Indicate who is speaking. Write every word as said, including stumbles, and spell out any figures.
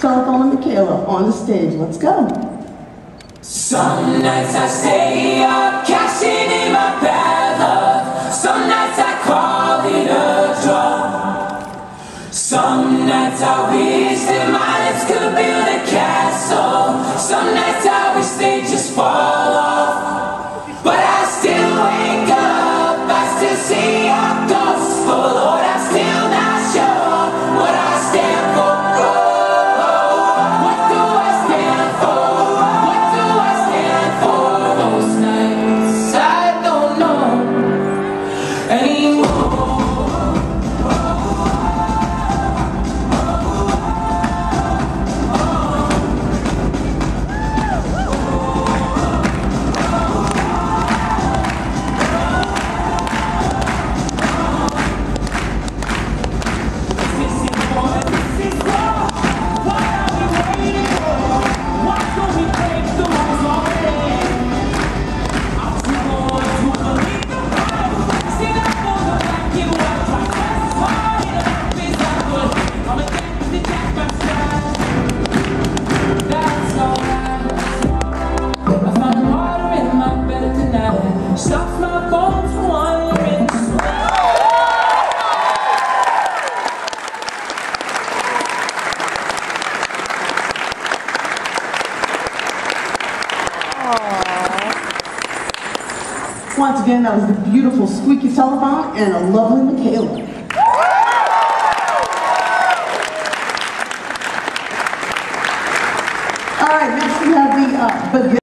Speaker 1: Telephone and McKayla on the stage. Let's go.
Speaker 2: Some nights I stay up, cashing in my bad luck. Some nights I call it a draw. Some nights I wish that my lips could build a castle. Some nights I wish they just fall off. But I still wake up, I still see your gospel. Lord, I'm still not sure what I stand for. What do I stand for? What do I stand for? Most nights I don't know anymore. Stop my bones from wandering.
Speaker 1: Once again, that was the beautiful Squeaky Telephone and a lovely McKayla. All right, next we have the uh,